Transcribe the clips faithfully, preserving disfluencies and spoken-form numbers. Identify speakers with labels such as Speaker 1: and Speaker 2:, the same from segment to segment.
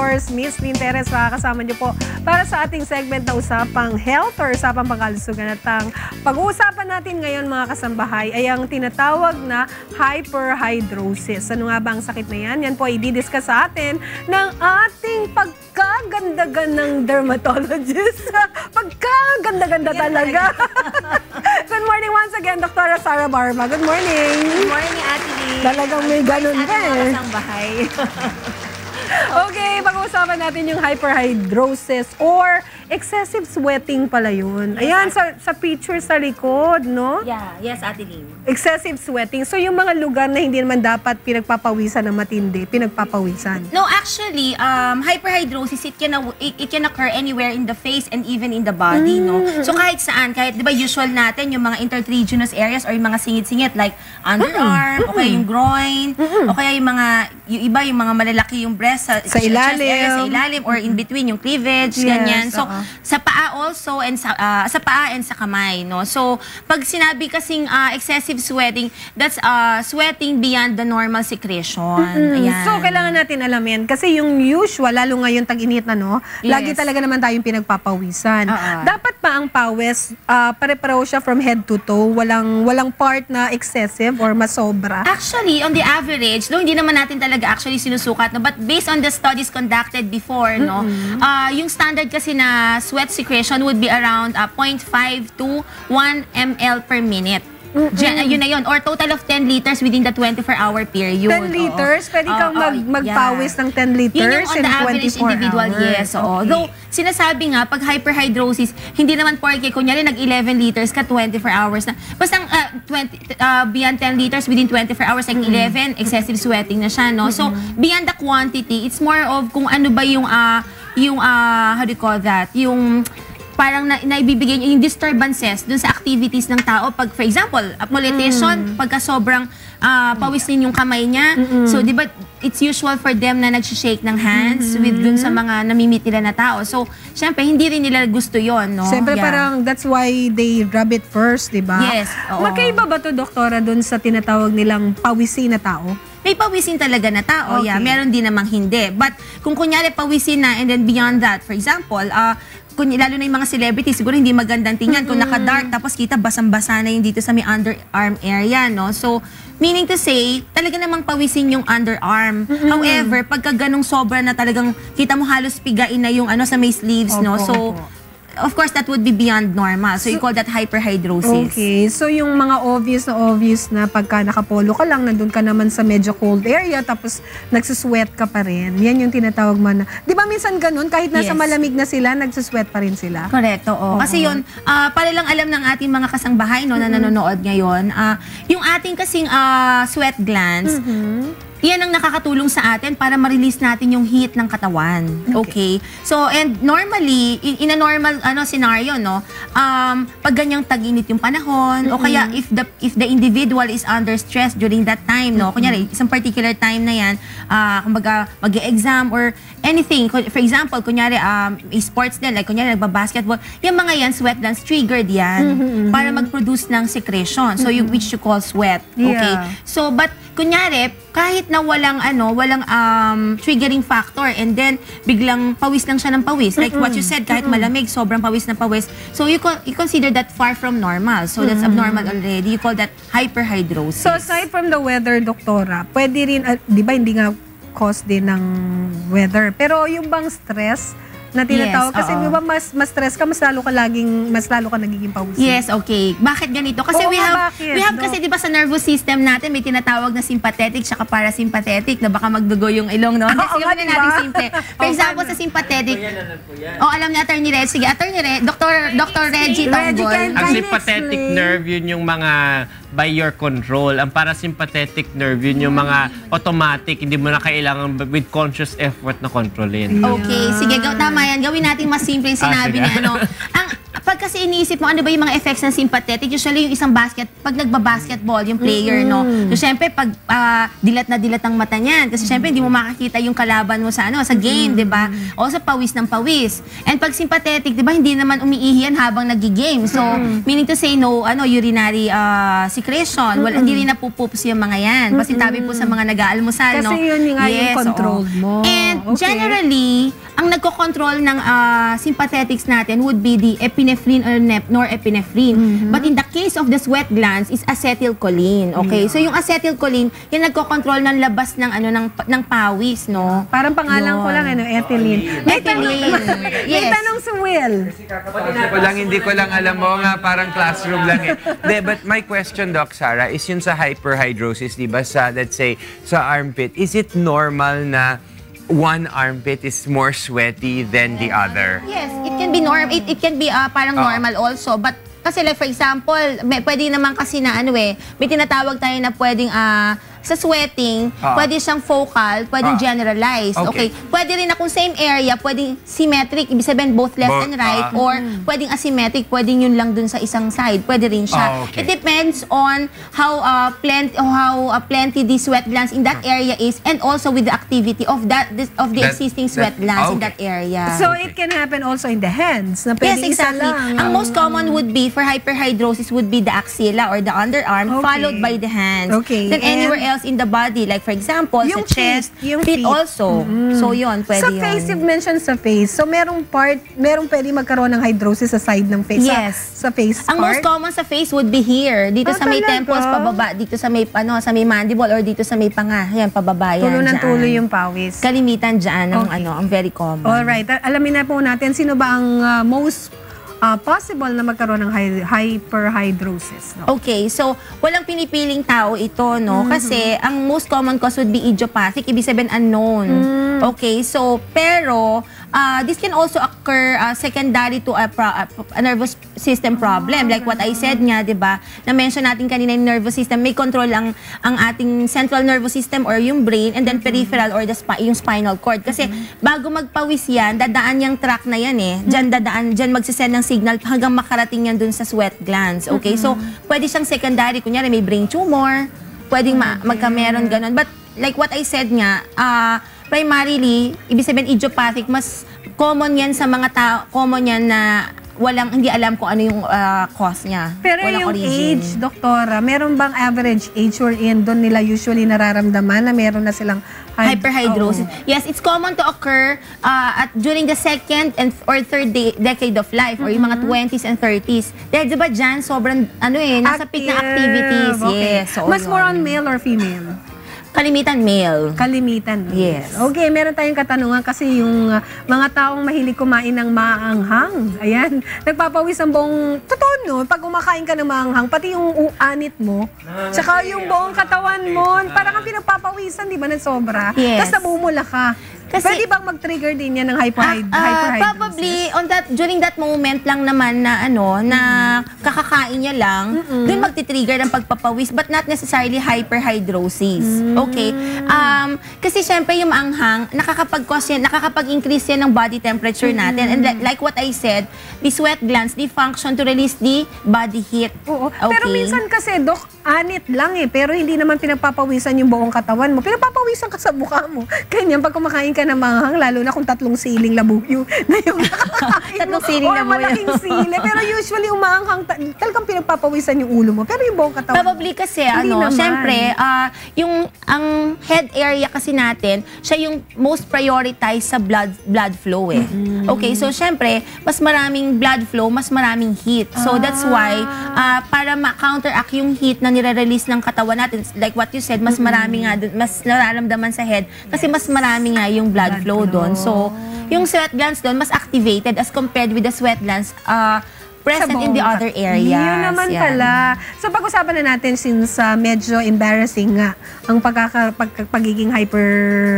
Speaker 1: course, Miss Lynn Teres, makakasama niyo po para sa ating segment na Usapang Health or Usapang Pangkalusugan. At ang pag-uusapan natin ngayon mga kasambahay ay ang tinatawag na Hyperhidrosis. Ano nga ba ang sakit na yan? Yan po ay i-discuss sa atin ng ating pagkaganda-gandang dermatologist. Pagkaganda-ganda talaga. Good morning once again, Doctora Sarah Barba. Good morning.
Speaker 2: Good morning, Ate Lee.
Speaker 1: Talagang may ganun ka eh.
Speaker 2: Bahay.
Speaker 1: Okay, pag-uusapan natin yung hyperhidrosis or excessive sweating pala yun.
Speaker 2: Yes,
Speaker 1: Ayan, sa, sa picture sa likod, no?
Speaker 2: Yeah, yes, Ate Lee.
Speaker 1: Excessive sweating. So, yung mga lugar na hindi naman dapat pinagpapawisan ng matindi, pinagpapawisan.
Speaker 2: No, actually, um, hyperhidrosis, it can, it, it can occur anywhere in the face and even in the body, mm. no? So, kahit saan, kahit, di ba, usual natin, yung mga intertriginous areas or yung mga singit-singit, like underarm, mm. o kaya yung groin, mm. o kaya yung mga, yung iba, yung mga malalaki yung breast, sa,
Speaker 1: sa ilalim,
Speaker 2: area, sa ilalim, or in between, yung cleavage, yes, ganyan. So, uh -huh. sa paa also, and sa, uh, sa paa and sa kamay, no? So, pag sinabi kasing uh, excessive sweating, that's uh, sweating beyond the normal secretion.
Speaker 1: Mm-hmm.
Speaker 2: Ayan.
Speaker 1: So, kailangan natin alamin. Kasi yung usual, lalo ngayon tag-init na, no? Yes. Lagi talaga naman tayong pinagpapawisan. Uh -huh. Dapat pa ang pawis, uh, pare-pareho siya from head to toe? Walang, walang part na excessive or masobra?
Speaker 2: Actually, on the average, no, hindi naman natin talaga actually sinusukat, no? But based on the studies conducted before, no, mm-hmm. uh, yung standard kasi na sweat secretion would be around uh, zero point five to one milliliters per minute. Mm -hmm. uh, yun na yun. Or total of ten liters within the twenty-four hour period.
Speaker 1: ten liters? Pwede kang mag, magpawis yeah. ng ten liters
Speaker 2: yun yung on the average individual,
Speaker 1: hours.
Speaker 2: Yes. Okay. Though, sinasabi nga, pag hyperhidrosis, hindi naman porke, kunyari nag eleven liters ka, twenty-four hours na. Basta uh, twenty, uh, beyond ten liters within twenty-four hours, like mm -hmm. eleven, excessive sweating na siya, no? Mm -hmm. So, beyond the quantity, it's more of kung ano ba yung, uh, yung uh, how do you call that? Yung parang na, naibibigay niyo yung disturbances dun sa activities ng tao. Pag, for example, appolitation, mm. pagka sobrang uh, pawisin yung kamay niya. Mm -hmm. So, di ba, it's usual for them na nag-shake ng hands mm -hmm. with dun sa mga namimit nila na tao. So, syempre, hindi rin nila gusto yon, no?
Speaker 1: Siyempre, yeah. parang that's why they rub it first, di ba?
Speaker 2: Yes. Oo.
Speaker 1: Magkaiba ba to, Doktora, dun sa tinatawag nilang pawisin na tao?
Speaker 2: May pawisin talaga na tao,
Speaker 1: okay.
Speaker 2: yeah. Meron din namang hindi. But, kung kunyari pawisin na and then beyond that, for example, uh, kung, lalo na yung mga celebrities, siguro hindi magandang tingnan. Mm-hmm. Kung naka-dark, tapos kita basang-basa na yung dito sa may underarm area, no? So, meaning to say, talaga namang pawisin yung underarm. Mm-hmm. However, pagka ganong sobra na talagang kita mo halos pigain na yung ano sa may sleeves, opo, no? So, opo. Of course, that would be beyond normal. So, so, you call that hyperhidrosis.
Speaker 1: Okay. So, yung mga obvious na obvious na pagka nakapolo ka lang, nandun ka naman sa medyo cold area, tapos nagsusweat ka pa rin. Yan yung tinatawag man na. Di ba minsan ganun? Kahit nasa yes. malamig na sila, nagsusweat pa rin sila?
Speaker 2: Correct, oo. oo. Kasi yun, uh, para lang alam ng ating mga kasangbahay, no, na nanonood ngayon, uh, yung ating kasing uh, sweat glands, mm-hmm. yan ang nakakatulong sa atin para ma-release natin yung heat ng katawan. Okay? okay? So, and normally, in, in a normal ano scenario, no, um, pag ganyang tag-init yung panahon, mm-hmm. o kaya if the if the individual is under stress during that time, no, mm-hmm. kunyari, isang particular time na yan, uh, kumbaga, mag-e-exam or anything. For example, kunyari, um, sports din, like kunyari, nagbabasketball, yung mga yan, sweat glands, triggered yan mm-hmm. para mag-produce ng secretion. So, mm-hmm. you, which you call sweat. Okay? Yeah. So, but, kunyari, kahit na walang ano, walang um, triggering factor and then biglang pawis lang siya ng pawis. Like mm -mm. what you said, kahit mm -mm. malamig, sobrang pawis na pawis. So you, co you consider that far from normal. So that's mm -mm. abnormal already. You call that hyperhidrosis.
Speaker 1: So aside from the weather, Doktora, pwede rin, uh, di ba hindi nga cause din ng weather. Pero yung bang stress na tinatawag. Yes, kasi di ba mas, mas stress ka, mas lalo ka laging, mas lalo ka nagiging pawisin.
Speaker 2: Yes, okay. Bakit ganito? Kasi
Speaker 1: Oo,
Speaker 2: we have,
Speaker 1: bakit?
Speaker 2: we have kasi di ba sa nervous system natin, may tinatawag na sympathetic tsaka parasympathetic na baka magdugo yung ilong, no? Kasi yun na natin simple. For example, sa sympathetic, oh, alam niya, Attorney Red. Sige, Attorney Red, Doctor Doctor Reggie Tanggol.
Speaker 3: Ang sympathetic nerve, yun yung mga by your control. Ang parasympathetic nerve, yun yung mga automatic, hindi mo na kailangan with conscious effort na kontrolin.
Speaker 2: Okay, sige, tama yan. Gawin natin mas simple yung sinabi ah, niya. Ano, ang pag kasi iniisip mo, ano ba yung mga effects ng sympathetic, usually yung isang basket, pag nagba-basketball, yung player, mm-hmm. no? So, syempre, pag uh, dilat na dilat ang mata niyan, kasi syempre, hindi mo makakita yung kalaban mo sa, ano, sa game, mm-hmm. di ba? O sa pawis ng pawis. And pag sympathetic, di ba, hindi naman umiihi yan habang nag-game. So, mm-hmm. meaning to say, no, ano, urinary uh, secretion. Mm-hmm. Well, hindi rin napupoops yung mga yan. Kasi mm-hmm. tabi po sa mga nag-aalmusal, no?
Speaker 1: Kasi yun yung, yes, yung control
Speaker 2: oo.
Speaker 1: mo.
Speaker 2: And
Speaker 1: okay.
Speaker 2: generally, ang nagko-control ng uh, sympathetics natin would be the epinephrine or norepinephrine. Mm-hmm. But in the case of the sweat glands is acetylcholine. Okay? Yeah. So yung acetylcholine, yung nagko-control ng labas ng ano ng ng pawis, no?
Speaker 1: Parang pangalan ko lang ano, ethylene. May tanong,
Speaker 2: yes.
Speaker 1: may tanong si Will.
Speaker 4: Hindi ko lang, hindi ko lang alam mo nga parang classroom lang eh. De, but my question, Doc Sarah, is yun sa hyperhidrosis, di ba, sa, let's say, sa armpit, is it normal na one armpit is more sweaty than the other?
Speaker 2: Yes, it can be norm. It, it can be uh, parang
Speaker 4: oh.
Speaker 2: normal also. But kasi like for example, may, pwede naman kasi na ano eh, may tinatawag tayo na pwedeng uh, sa sweating, uh, pwede siyang focal, pwedeng uh, generalized. Okay. okay. Pwede rin na kung same area, pwedeng symmetric, ibig sabihin both left both, and right, uh, or mm. pwedeng asymmetric, pwedeng yun lang dun sa isang side. Pwede rin siya.
Speaker 4: Uh, okay.
Speaker 2: It depends on how uh, plenty how uh, plenty the sweat glands in that area is, and also with the activity of that this, of the that, existing sweat that, glands okay. in that area.
Speaker 1: So it can happen also in the hands. Na
Speaker 2: yes, exactly. Ang most common would be for hyperhidrosis would be the axilla or the underarm, okay. followed by the hands.
Speaker 1: Okay.
Speaker 2: Then and anywhere else in the body, like for example,
Speaker 1: yung
Speaker 2: sa chest,
Speaker 1: feet, yung
Speaker 2: feet,
Speaker 1: feet
Speaker 2: also. Mm. So yun, pwede
Speaker 1: sa
Speaker 2: yun.
Speaker 1: face, you've mentioned sa face. So merong part, merong pwede magkaroon ng hydrosis sa side ng face.
Speaker 2: Yes.
Speaker 1: Sa, sa face
Speaker 2: Ang
Speaker 1: part.
Speaker 2: most common sa face would be here. Dito
Speaker 1: Ah,
Speaker 2: sa may
Speaker 1: talaga?
Speaker 2: temples, pababa. Dito sa may, ano, sa may mandible or dito sa may panga. Yan, pababa yan.
Speaker 1: Tulo ng
Speaker 2: dyan.
Speaker 1: tulo yung pawis.
Speaker 2: Kalimitan dyan, ang,
Speaker 1: Okay.
Speaker 2: ano, ang very common.
Speaker 1: Alright. Alamin na po natin, sino ba ang uh, most Uh, possible na magkaroon ng hy hyperhidrosis. No?
Speaker 2: Okay, so walang pinipiling tao ito, no? Mm-hmm. Kasi ang most common cause would be idiopathic, ibig sabihin unknown. Mm. Okay, so pero uh, this can also occur uh, secondary to a, pro a, a nervous system problem. Like what I said nga, di ba? Na-mention natin kanina yung nervous system, may control ang, ang ating central nervous system or yung brain, and then mm-hmm. peripheral or the spi yung spinal cord. Kasi mm-hmm. bago magpawis yan, dadaan yung track na yan eh. Diyan dadaan, diyan magsisend ng signal hanggang makarating yan dun sa sweat glands. Okay? Mm-hmm. So, pwede siyang secondary. Kunyari, may brain tumor. Pwedeng ma magkameron ganun. But, like what I said nga, uh, primarily, ibig sabihin idiopathic, mas common yan sa mga tao, common yan na walang, hindi alam kung ano yung uh, cause niya.
Speaker 1: Pero
Speaker 2: walang
Speaker 1: yung
Speaker 2: origin.
Speaker 1: age, doktora, meron bang average age wherein doon nila usually nararamdaman na meron na silang
Speaker 2: hyperhidrosis? Oh. Yes, it's common to occur uh, at during the second and or third de decade of life, mm-hmm. or yung mga twenties and thirties. Dahil diba dyan, sobrang, ano eh, nasa peak na activities.
Speaker 1: Okay.
Speaker 2: Yes. So
Speaker 1: mas more on male or female?
Speaker 2: Kalimitan male.
Speaker 1: Kalimitan male.
Speaker 2: Yes.
Speaker 1: Okay, meron tayong katanungan kasi yung uh, mga taong mahilig kumain ng maanghang. Ayan, nagpapawis ang buong, totoo no, pag kumakain ka ng maanghang, pati yung anit mo, tsaka yung buong katawan mo, parang ang pinagpapawisan, di ba, na sobra?
Speaker 2: Yes.
Speaker 1: Tapos namumula ka.
Speaker 2: Kasi,
Speaker 1: pwede bang mag-trigger din yan ng hyperhid uh, uh, hyperhidrosis?
Speaker 2: Probably, on that, during that moment lang naman na ano, na kakakain niya lang, mm-hmm. dun magti-trigger ng pagpapawis, but not necessarily hyperhidrosis. Mm-hmm. Okay? Um, kasi syempre yung anghang, nakakapag-cause yan, nakakapag-increase yan ng body temperature natin. Mm-hmm. And like what I said, the sweat glands, they function to release the body heat.
Speaker 1: Oo.
Speaker 2: Okay?
Speaker 1: Pero minsan kasi, Dok, anit lang eh, pero hindi naman pinagpapawisan yung buong katawan mo. Pinagpapawisan ka sa mukha mo. Ganyan, pag kumakain ka ng manghang, lalo na kung tatlong siling labuyo na yung nakakain
Speaker 2: tatlong
Speaker 1: mo.
Speaker 2: siling
Speaker 1: Or
Speaker 2: labuyo.
Speaker 1: malaking sili. Pero usually, umaanghang, talagang pinagpapawisan yung ulo mo. Pero yung buong katawan
Speaker 2: Probably kasi,
Speaker 1: hindi
Speaker 2: ano,
Speaker 1: naman.
Speaker 2: syempre, uh, yung, ang head area kasi natin, siya yung most prioritized sa blood blood flow eh. Mm-hmm. Okay, so syempre, mas maraming blood flow, mas maraming heat. So ah. that's why, uh, para ma-counteract yung heat na nire-release ng katawan natin, like what you said, mas marami nga, mas nararamdaman sa head, kasi mas marami nga yung blood, blood flow, flow. doon. So, yung sweat glands doon, mas activated as compared with the sweat glands uh, present in the other areas.
Speaker 1: Yun naman
Speaker 2: yan.
Speaker 1: pala. So, pag-usapan na natin since uh, medyo embarrassing nga ang pagkaka, pag, pagiging hyper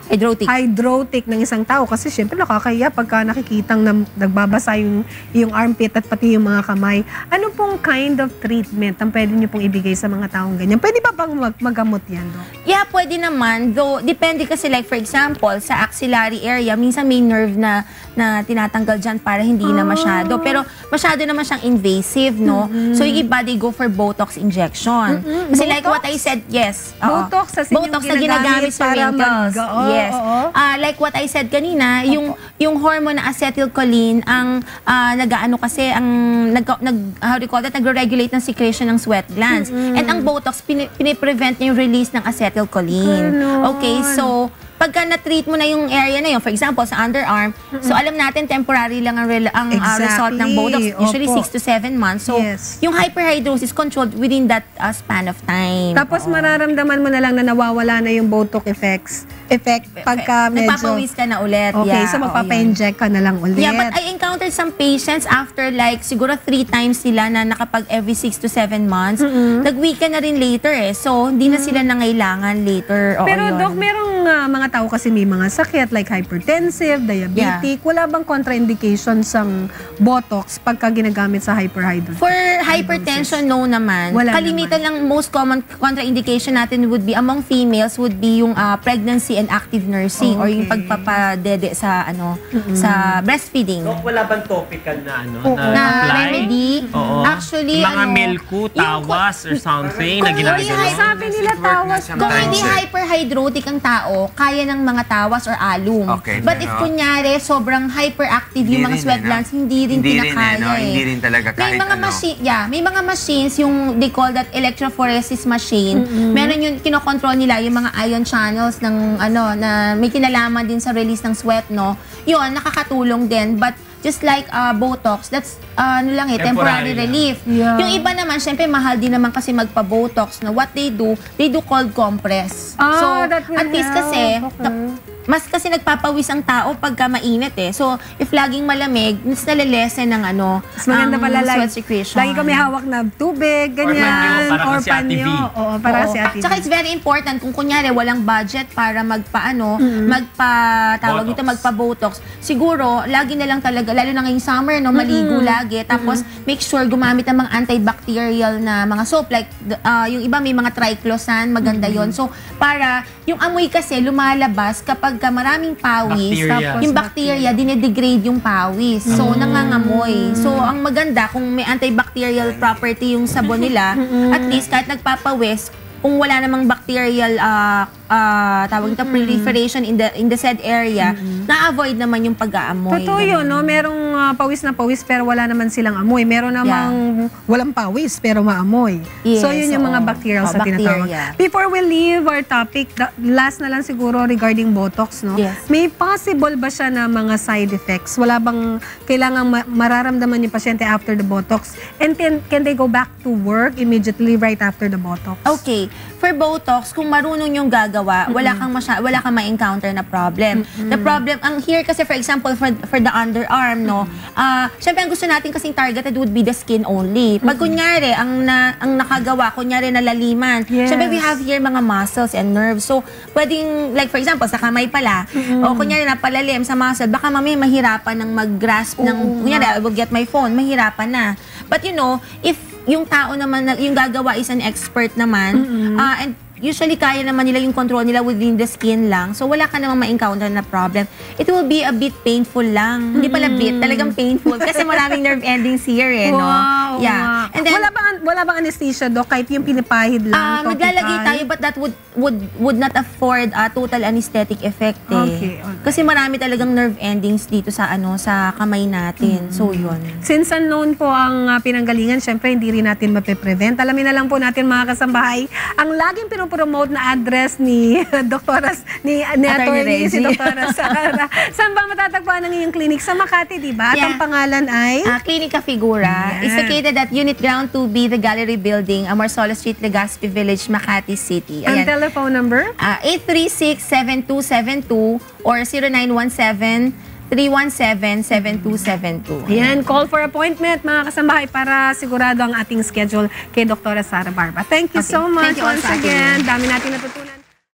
Speaker 2: Hydrotic.
Speaker 1: hydrotic ng isang tao. Kasi syempre nakakahiya pagka nakikitang na, nagbabasa yung, yung armpit at pati yung mga kamay. Ano pong kind of treatment ang pwede nyo pong ibigay sa mga taong ganyan? Pwede ba bang mag magamot yan, Dok?
Speaker 2: Yeah, pwede naman. Though, depende kasi like for example, sa axillary area, minsan may nerve na, na tinatanggal dyan para hindi na masyado. Pero masyado naman siyang invasive, no? Mm-hmm. So yung iba, they go for Botox injection. Mm-hmm. Kasi Botox? Like what I said, yes.
Speaker 1: Botox, as in
Speaker 2: Botox
Speaker 1: yung
Speaker 2: na ginagamit sa wrinkles.
Speaker 1: Oh,
Speaker 2: yes.
Speaker 1: Oh, oh.
Speaker 2: Uh, like what I said kanina, okay. yung yung hormone na acetylcholine ang uh, nag-aano kasi ang nag, nag how do you call that, nagre-regulate ng secretion ng sweat glands. Mm-hmm. And ang Botox pini, pini-prevent yung release ng acetylcholine. Ganon. Okay, so pagka na-treat mo na yung area na yun, for example, sa underarm, mm-hmm. so alam natin temporary lang ang, ang exactly. uh, result ng Botox, usually six to seven months. So, yes. yung hyperhidrosis controlled within that uh, span of time.
Speaker 1: Tapos Oo. mararamdaman mo na lang na nawawala na yung Botox effects, effect pagka medyo...
Speaker 2: Nagpapawis ka na ulit.
Speaker 1: Okay,
Speaker 2: yeah,
Speaker 1: so magpapa-inject ka na lang ulit.
Speaker 2: Yeah, but I encountered some patients after like siguro three times sila na nakapag every six to seven months, mm-hmm. nag-weekend na rin later eh. So, hindi na sila nangailangan later. Oo,
Speaker 1: Pero
Speaker 2: yun.
Speaker 1: Doc, merong uh, mga tao kasi may mga sakit like hypertensive, diabetic. Yeah. Wala bang contraindication sang Botox pagka ginagamit sa hyperhidrosis?
Speaker 2: For hypertension, no naman.
Speaker 1: Wala
Speaker 2: Kalimitan
Speaker 1: naman.
Speaker 2: lang, most common contraindication natin would be, among females, would be yung uh, pregnancy and active nursing oh, okay. or yung pagpapadede sa ano mm-hmm. sa breastfeeding.
Speaker 3: So, wala bang topical na ano
Speaker 2: oh,
Speaker 3: na,
Speaker 2: na
Speaker 3: apply?
Speaker 2: remedy?
Speaker 3: Oo.
Speaker 2: Actually,
Speaker 3: mga
Speaker 2: ano,
Speaker 3: milku, tawas or something na ginagawa.
Speaker 1: Sabi nila tawas.
Speaker 2: Kung hindi hyperhidrotic ang tao, kaya ng mga tawas or alum.
Speaker 4: Okay,
Speaker 2: But
Speaker 4: pero,
Speaker 2: if kunyari, sobrang hyperactive yung mga sweat glands, eh, no? hindi rin
Speaker 4: hindi
Speaker 2: pinakaya
Speaker 4: rin, eh, no?
Speaker 2: eh.
Speaker 4: Hindi rin talaga kahit
Speaker 2: may mga
Speaker 4: ano.
Speaker 2: Machine, yeah, may mga machines, yung they call that electrophoresis machine. Mm-hmm. Meron yung kinokontrol nila yung mga ion channels ng ano, na may kinalaman din sa release ng sweat, no? Yun, nakakatulong din. But just like uh, Botox, that's uh, ano lang eh, temporary, temporary relief. Yeah. Yung iba naman, syempre mahal din naman kasi magpa-Botox. No? What they do, they do cold compress.
Speaker 1: Ah,
Speaker 2: so,
Speaker 1: that will
Speaker 2: at least
Speaker 1: help.
Speaker 2: kasi,
Speaker 1: Okay.
Speaker 2: mas kasi nagpapawis ang tao pagka mainit eh. So, if laging malamig, mas nalilesen ng ano,
Speaker 1: mas maganda
Speaker 2: um,
Speaker 1: pala, like,
Speaker 2: sweat secretion.
Speaker 1: lagi kami hawak na tubig, ganyan.
Speaker 3: Or panyo, para si Ate V.
Speaker 1: Oo, para
Speaker 2: Oo.
Speaker 1: si Ate V.
Speaker 2: Tsaka it's very important, kung kunyari walang budget para magpa-ano, mm-hmm. magpa, tawag dito, magpa-Botox, siguro, lagi na lang talaga, lalo na ngayong summer, no, maligo mm-hmm. lagi. Tapos, mm-hmm. make sure gumamit ng mga antibacterial na mga soap. Like, uh, yung iba may mga triclosan, maganda mm-hmm. yon. So, para, yung amoy kasi lumalabas kapag maraming pawis.
Speaker 3: Bacteria.
Speaker 2: Tapos, yung bacteria, dinedegrade yung pawis. So, mm-hmm. nangangamoy. So, ang maganda, kung may antibacterial property yung sabon nila, mm-hmm. at least kahit nagpapawis, kung wala namang bacterial uh, uh, tawag ito, proliferation in the in the said area, mm-hmm. na-avoid naman yung pag-aamoy.
Speaker 1: Totoo yun, no? Merong uh, pawis na pawis pero wala naman silang amoy. Meron namang yeah. walang pawis pero maamoy.
Speaker 2: Yes,
Speaker 1: so, yun yung
Speaker 2: oo.
Speaker 1: mga bacterial
Speaker 2: Oh,
Speaker 1: sa tinatawag.
Speaker 2: bacteria.
Speaker 1: Before we leave our topic, the, last na lang siguro regarding Botox, no?
Speaker 2: Yes.
Speaker 1: May possible ba siya na mga side effects? Wala bang kailangan ma mararamdaman yung pasyente after the Botox? And can, can they go back to work immediately right after the Botox?
Speaker 2: Okay. For Botox, kung marunong yung gagawa, mm-hmm. wala kang masya, wala kang ma-encounter na problem. Mm-hmm. The problem, ang here kasi for example, for for the underarm, no, ah, uh, syempre ang gusto natin kasing targeted would be the skin only. Pag mm-hmm. kunyari, ang, na, ang nakagawa, kunyari nalaliman, yes. syempre we have here mga muscles and nerves. So, pwedeng, like for example, sa kamay pala, mm-hmm. o kunyari napalalim sa muscle, baka mamaya mahirapan ng mag-grasp ng, oh, kunyari, I will get my phone, mahirapan na. But you know, if yung tao naman, yung gagawa is an expert naman, mm-hmm. uh, and usually kaya naman nila yung control nila within the skin lang. So wala ka namang ma-encounter na problem. It will be a bit painful lang. Mm-hmm. Hindi pala bit, talagang painful kasi maraming nerve endings here eh, no?
Speaker 1: Wow,
Speaker 2: yeah.
Speaker 1: Wow.
Speaker 2: And then,
Speaker 1: wala bang wala bang anesthesia, Doc? Kahit yung pinipahid lang,
Speaker 2: uh, maglalagay tayo but that would would would not afford a total anesthetic effect eh.
Speaker 1: Okay, okay.
Speaker 2: Kasi marami talagang nerve endings dito sa ano sa kamay natin. Mm-hmm. So yun.
Speaker 1: Since unknown po ang uh, pinanggalingan, syempre hindi rin natin mape-prevent. Alamin na lang po natin mga kasambahay, ang laging pinopromote na address ni Doktora ni, ni Attorney si Doktora Sara. Saan ba matatagpuan ang iyong clinic? Sa Makati, di ba? At
Speaker 2: Yeah.
Speaker 1: ang pangalan ay?
Speaker 2: Uh, Clinica Figura.
Speaker 1: Yeah.
Speaker 2: It's located at Unit Ground two B, the Gallery Building, Amarsola Street, Legazpi Village, Makati City.
Speaker 1: Ang
Speaker 2: Ayan.
Speaker 1: telephone number?
Speaker 2: Uh, eight three six, seven two seven two or zero nine one seven, three one seven, seven two seven two.
Speaker 1: Ayan, call for appointment mga kasambahay para sigurado ang ating schedule kay Doktora Sara Barba. Thank you
Speaker 2: Okay.
Speaker 1: so much
Speaker 2: Thank you
Speaker 1: once
Speaker 2: also,
Speaker 1: again. Dami natin natutunan.